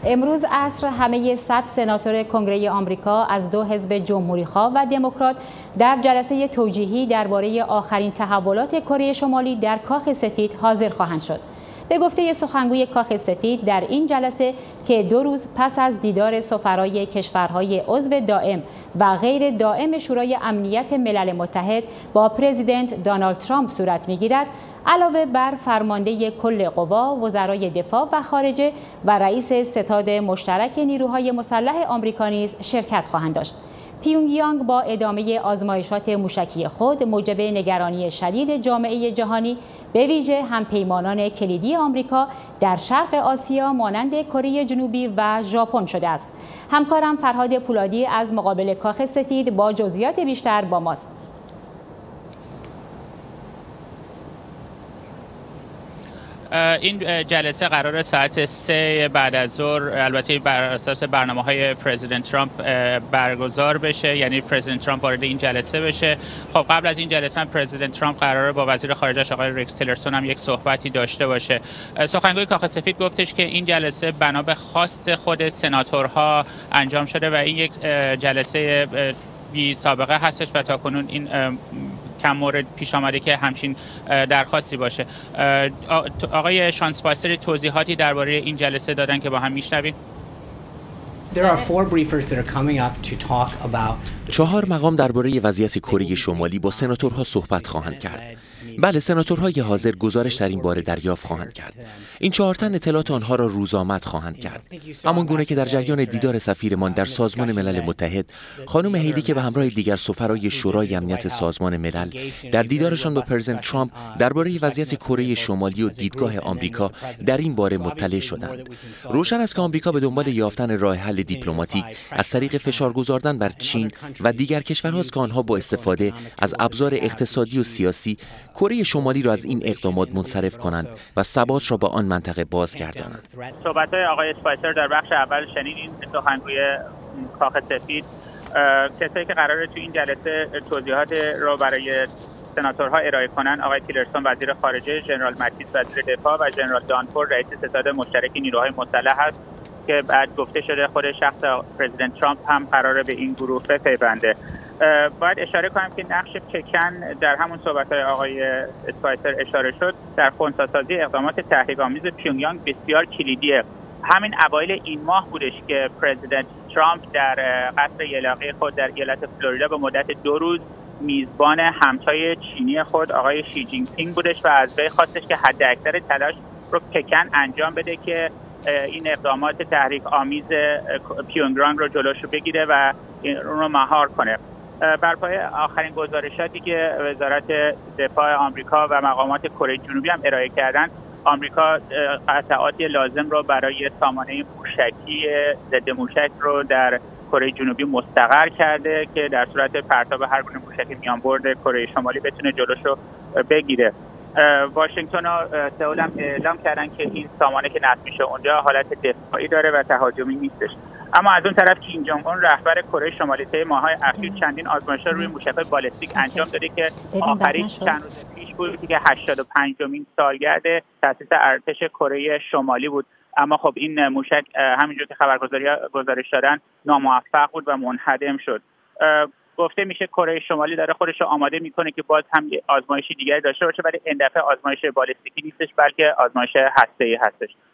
امروز عصر همه 100 سناتور کنگره آمریکا از دو حزب جمهوری‌خواه و دموکرات در جلسه توجیهی درباره آخرین تحولات کره شمالی در کاخ سفید حاضر خواهند شد. به گفته سخنگوی کاخ سفید، در این جلسه که 2 روز پس از دیدار سفرای کشورهای عضو دائم و غیر دائم شورای امنیت ملل متحد با پرزیدنت دونالد ترامپ صورت می‌گیرد، علاوه بر فرمانده کل قوا، وزرای دفاع و خارجه و رئیس ستاد مشترک نیروهای مسلح آمریکا نیز شرکت خواهند داشت. پیونگ یانگ با ادامه آزمایشات موشکی خود موجب نگرانی شدید جامعه جهانی به ویژه همپیمانان کلیدی آمریکا در شرق آسیا مانند کره جنوبی و ژاپن شده است. همکارم فرهاد پولادی از مقابل کاخ سفید با جزئیات بیشتر با ماست. این جلسه قرار ساعت 3 بعد از ظهر، البته بر اساس برنامه‌های پرزیدنت ترامپ برگزار بشه، یعنی پرزیدنت ترامپ وارد این جلسه بشه. خب قبل از این جلسه هم پرزیدنت ترامپ قراره با وزیر خارجه آقای ریکس تیلرسون هم یک صحبتی داشته باشه. سخنگوی کاخ سفید گفتش که این جلسه بنا به خواست خود سناتورها انجام شده و این یک جلسه بی سابقه هستش و تاکنون این کم مورد پیش آمده که همچین درخواستی باشه. آقای شان اسپایسر توضیحاتی درباره این جلسه دادن که با هم میشنویم. 4 مقام درباره وضعیت کره شمالی با سناتورها صحبت خواهند کرد. بله، سناتورهای حاضر گزارش در این باره دریافت خواهند کرد. این 4 تن اطلاعات آنها را روزآمد خواهند کرد. همان گونه که در جریان دیدار سفیرمان در سازمان ملل متحد، خانم هیلی که به همراه دیگر سفرای شورای امنیت سازمان ملل در دیدارشان با پرزیدنت ترامپ درباره وضعیت کره شمالی و دیدگاه آمریکا در این باره مطلع شدند. روشن است که آمریکا به دنبال یافتن راه حل دیپلماتیک از طریق فشار گذاردن بر چین و دیگر کشورهاست که آنها با استفاده از ابزار اقتصادی و سیاسی کره شمالی را از این اقدامات منصرف کنند و ثبات را به آن منطقه بازگردانند. صحبت‌های آقای اسپایسر در بخش اول شنیدین. سخنگوی کاخ سفید کسایی که قراره تو این جلسه توضیحات رو برای سناتورها ارائه کنن، آقای تیلرسون وزیر خارجه، ژنرال ماتیس وزیر دفاع و ژنرال دانفورد رئیس ستاد مشترک نیروهای مسلح است که بعد گفته شده خود شخص پرزیدنت ترامپ هم قراره به این گروه بپیونده. باید اشاره کنم که نقش پکن در همون صحبت‌های آقای اسپایسر اشاره شد در خنثی‌سازی اقدامات تحریک‌آمیز پیونگ یانگ بسیار کلیدیه. همین اوایل این ماه بودش که پرزیدنت ترامپ در قصر یلاقی خود در ایالت فلوریدا به مدت 2 روز میزبان همتای چینی خود آقای شی جین پینگ بودش و از وی خواستش که حداکثر تلاش رو پکن انجام بده که این اقدامات تحریک آمیز پیونگ یانگ رو جلوشو بگیره و اون رو مهار کنه. بر پایه آخرین گزارشاتی که وزارت دفاع آمریکا و مقامات کره جنوبی هم ارائه کردن، آمریکا قطعات لازم رو برای سامانه موشکی ضد موشک رو در کره جنوبی مستقر کرده که در صورت پرتاب هر گونه موشک میانبرد کره شمالی بتونه جلوشو بگیره. واشنگتن و سئول هم اعلام کردن که این سامانه که نصب میشه اونجا حالت دفاعی داره و تهاجمی نیستش. اما از اون طرف کیم جونگ اون رهبر کره شمالی طی ماه‌های اخیر چندین آزمایش روی موشک‌های بالستیک انجام داده که آخرین چند روز پیش بود که 85مین سالگرد تأسیس ارتش کره شمالی بود. اما خب این موشک همینجور که گزارش دادن ناموفق بود و منهدم شد. گفته میشه کره شمالی داره خودش رو آماده میکنه که باز هم آزمایشی دیگری داشته باشه، ولی این دفعه آزمایش بالستیکی نیستش بلکه آزمایش هسته‌ای هستش.